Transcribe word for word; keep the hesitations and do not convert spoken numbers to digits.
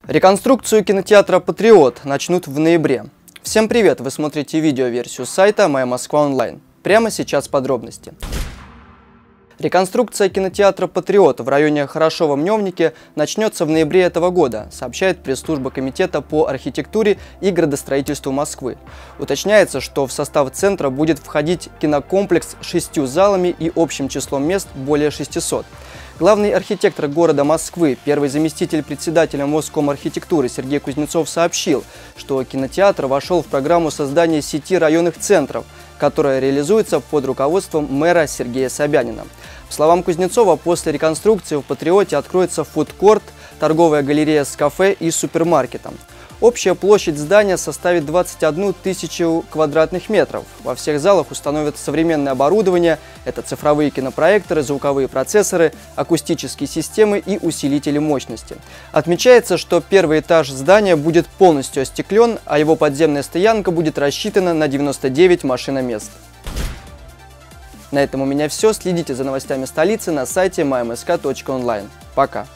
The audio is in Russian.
Реконструкцию кинотеатра «Патриот» начнут в ноябре. Всем привет! Вы смотрите видеоверсию сайта «Моя Москва онлайн». Прямо сейчас подробности. Реконструкция кинотеатра «Патриот» в районе Хорошово-Мневники начнется в ноябре этого года, сообщает пресс-служба Комитета по архитектуре и градостроительству Москвы. Уточняется, что в состав центра будет входить кинокомплекс с шестью залами и общим числом мест более шестисот. Главный архитектор города Москвы, первый заместитель председателя Москомархитектуры Сергей Кузнецов сообщил, что кинотеатр вошел в программу создания сети районных центров, которая реализуется под руководством мэра Сергея Собянина. По словам Кузнецова, после реконструкции в «Патриоте» откроется фудкорт, торговая галерея с кафе и супермаркетом. Общая площадь здания составит двадцать одну тысячу квадратных метров. Во всех залах установят современное оборудование. Это цифровые кинопроекторы, звуковые процессоры, акустические системы и усилители мощности. Отмечается, что первый этаж здания будет полностью остеклен, а его подземная стоянка будет рассчитана на девяносто девять машиномест. На этом у меня все. Следите за новостями столицы на сайте май эм эс ка точка онлайн. Пока!